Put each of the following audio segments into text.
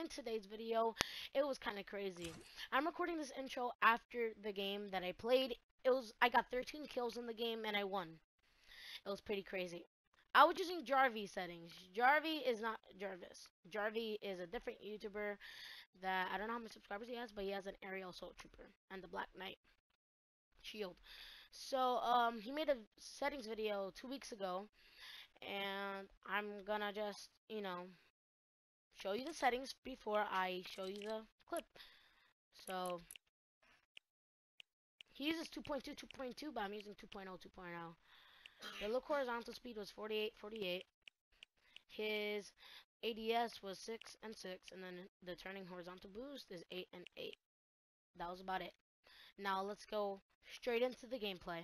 today's video, it was kind of crazy. I'm recording this intro after the game that I played. I got 13 kills in the game and I won. It was pretty crazy. I was using Jarvy settings. Jarvy is not Jarvis. Jarvy is a different YouTuber that I don't know how many subscribers he has, but he has an aerial assault trooper and the Black Knight shield. So he made a settings video 2 weeks ago, and I'm gonna just show you the settings before I show you the clip. So he uses 2.2, 2.2, but I'm using 2.0, 2.0. The look horizontal speed was 48, 48. His ADS was 6 and 6, and then the turning horizontal boost is 8 and 8. That was about it. Now let's go straight into the gameplay.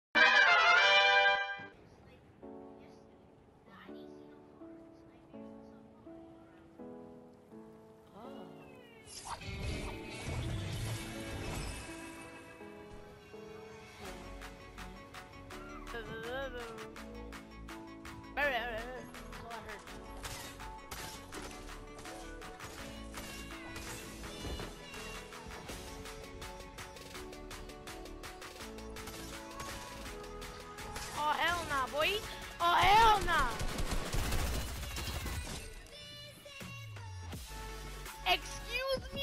Oh hell nah, boy! Oh hell nah! Excuse me?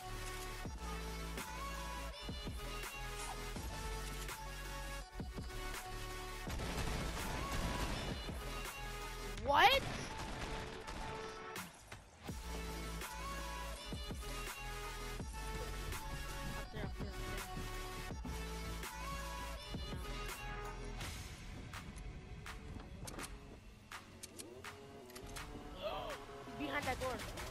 What? Behind that door.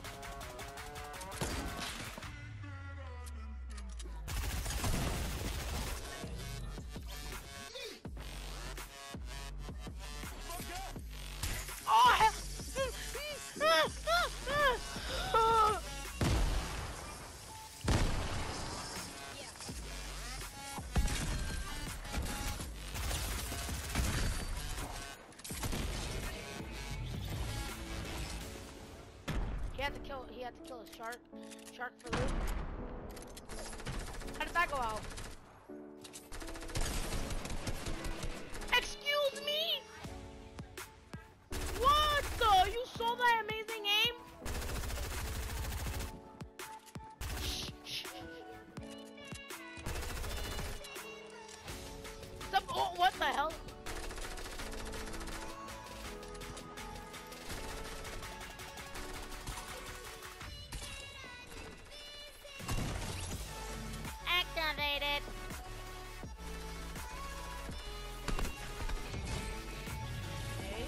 Oh hell! He had to kill a shark for loot. How did that go out? Excuse me? What the? You saw that amazing aim? Oh, what the hell? Activated. Okay.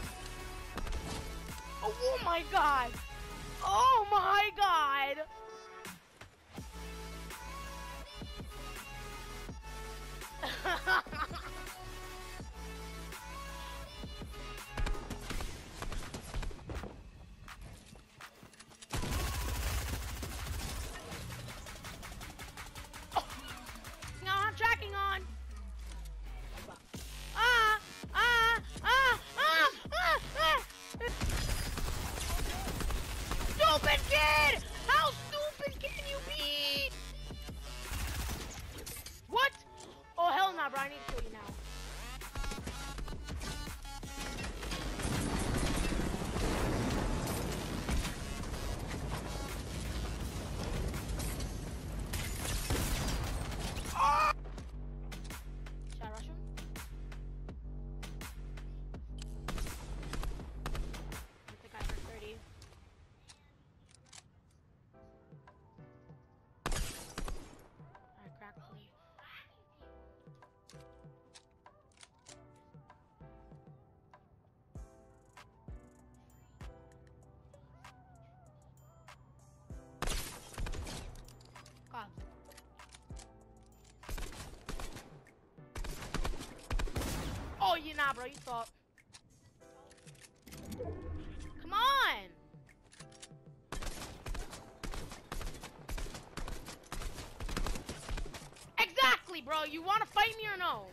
Oh my god! Oh my god! Tracking on. Stupid kid! How stupid can you be? What? Oh hell nah, bro! I need to kill you now. God. Oh, you nah, bro. You thought. Come on. Exactly, bro. You want to fight me or no?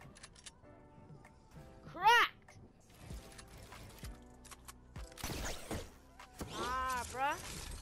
Cracked. Ah, bruh.